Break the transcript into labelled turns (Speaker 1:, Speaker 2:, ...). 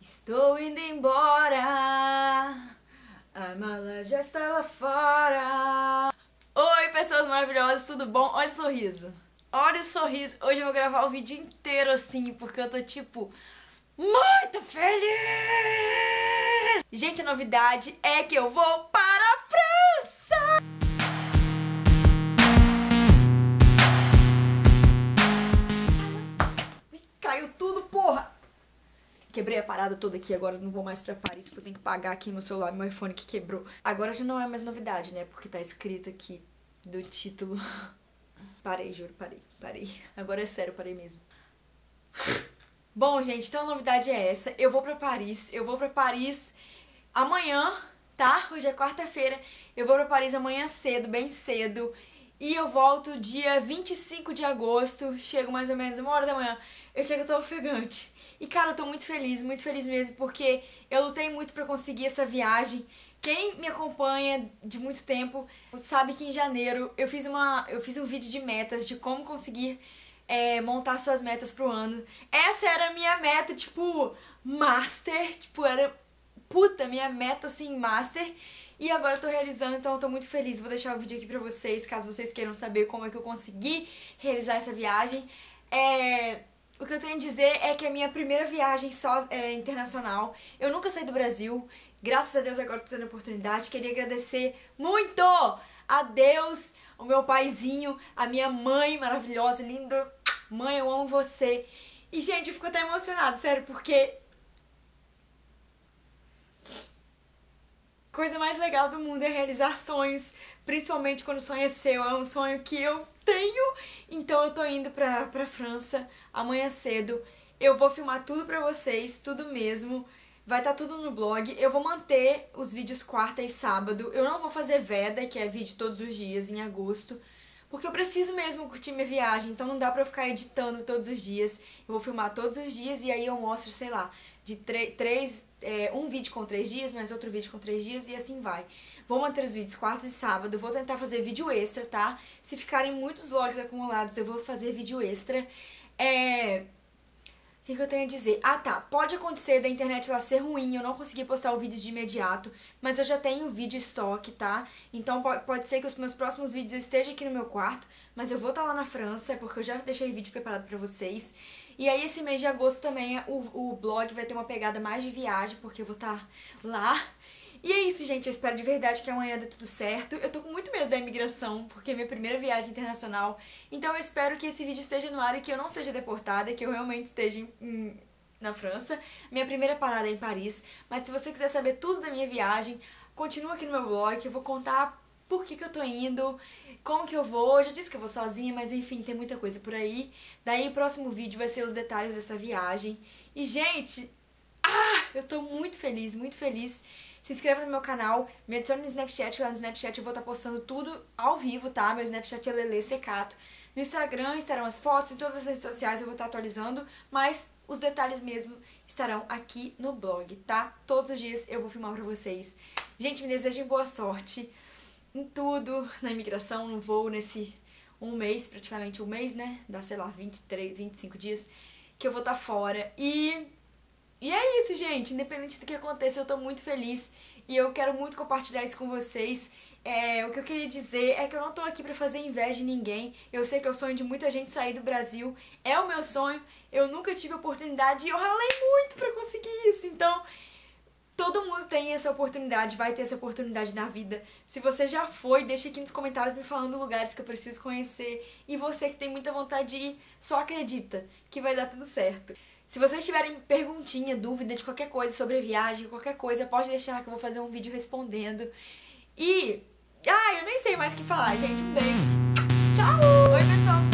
Speaker 1: Estou indo embora, a mala já está lá fora. Oi, pessoas maravilhosas, tudo bom? Olha o sorriso. Olha o sorriso. Hoje eu vou gravar o vídeo inteiro assim, porque eu tô tipo muito feliz. Gente, a novidade é que eu vou para a França. Caiu tudo, porra. Quebrei a parada toda aqui, agora não vou mais pra Paris, porque eu tenho que pagar aqui no celular meu iPhone que quebrou. Agora já não é mais novidade, né? Porque tá escrito aqui do título. Parei, juro, parei. Agora é sério, parei mesmo. Bom, gente, então a novidade é essa. Eu vou pra Paris amanhã, tá? Hoje é quarta-feira. Eu vou pra Paris amanhã cedo, bem cedo. E eu volto dia 25 de agosto. Chego mais ou menos 1h da manhã. Eu chego tão ofegante. E, cara, eu tô muito feliz mesmo, porque eu lutei muito pra conseguir essa viagem. Quem me acompanha de muito tempo sabe que em janeiro eu fiz um vídeo de metas, de como conseguir montar suas metas pro ano. Essa era a minha meta, tipo, master, tipo, era, puta, minha meta, assim, master. E agora eu tô realizando, então eu tô muito feliz. Vou deixar o vídeo aqui pra vocês, caso vocês queiram saber como é que eu consegui realizar essa viagem. O que eu tenho a dizer é que é a minha primeira viagem internacional. Eu nunca saí do Brasil. Graças a Deus agora tô tendo a oportunidade. Queria agradecer muito a Deus, o meu paizinho, a minha mãe maravilhosa, linda. Mãe, eu amo você. E, gente, eu fico até emocionada, sério, porque coisa mais legal do mundo é realizar sonhos, principalmente quando o sonho é seu, é um sonho que eu tenho. Então eu tô indo pra França amanhã cedo. Eu vou filmar tudo pra vocês, tudo mesmo. Vai estar tudo no blog. Eu vou manter os vídeos quarta e sábado. Eu não vou fazer veda, que é vídeo todos os dias em agosto, porque eu preciso mesmo curtir minha viagem, então não dá pra eu ficar editando todos os dias. Eu vou filmar todos os dias e aí eu mostro, sei lá, de um vídeo com 3 dias, mais outro vídeo com 3 dias e assim vai. Vou manter os vídeos quarta e sábado, vou tentar fazer vídeo extra, tá? Se ficarem muitos vlogs acumulados, eu vou fazer vídeo extra. O que eu tenho a dizer? Ah, tá. Pode acontecer da internet lá ser ruim, eu não conseguir postar o vídeo de imediato, mas eu já tenho o vídeo estoque, tá? Então pode ser que os meus próximos vídeos eu esteja aqui no meu quarto, mas eu vou estar lá na França, porque eu já deixei vídeo preparado pra vocês. E aí esse mês de agosto também o blog vai ter uma pegada mais de viagem, porque eu vou estar lá. E é isso, gente. Eu espero de verdade que amanhã dê tudo certo. Eu tô com muito medo da imigração, porque é minha primeira viagem internacional. Então eu espero que esse vídeo esteja no ar e que eu não seja deportada, que eu realmente esteja na França. Minha primeira parada é em Paris. Mas se você quiser saber tudo da minha viagem, continua aqui no meu blog. Eu vou contar por que eu tô indo, como que eu vou. Eu já disse que eu vou sozinha, mas enfim, tem muita coisa por aí. Daí o próximo vídeo vai ser os detalhes dessa viagem. E, gente, eu tô muito feliz, muito feliz. Se inscreva no meu canal, me adicione no Snapchat, lá no Snapchat eu vou estar postando tudo ao vivo, tá? Meu Snapchat é Lele Secato. No Instagram estarão as fotos, em todas as redes sociais eu vou estar atualizando, mas os detalhes mesmo estarão aqui no blog, tá? Todos os dias eu vou filmar pra vocês. Gente, me desejem boa sorte em tudo, na imigração, no voo, nesse um mês, praticamente um mês, né? Dá, sei lá, 23, 25 dias que eu vou estar fora. E é isso, gente. Independente do que aconteça, eu tô muito feliz e eu quero muito compartilhar isso com vocês. O que eu queria dizer é que eu não tô aqui pra fazer inveja de ninguém. Eu sei que é o sonho de muita gente sair do Brasil. É o meu sonho. Eu nunca tive oportunidade e eu ralei muito pra conseguir isso. Então, todo mundo tem essa oportunidade, vai ter essa oportunidade na vida. Se você já foi, deixa aqui nos comentários me falando lugares que eu preciso conhecer. E você que tem muita vontade de ir, só acredita que vai dar tudo certo. Se vocês tiverem perguntinha, dúvida de qualquer coisa sobre a viagem, qualquer coisa, pode deixar que eu vou fazer um vídeo respondendo. E... eu nem sei mais o que falar, gente. Um beijo. Tchau! Oi, pessoal.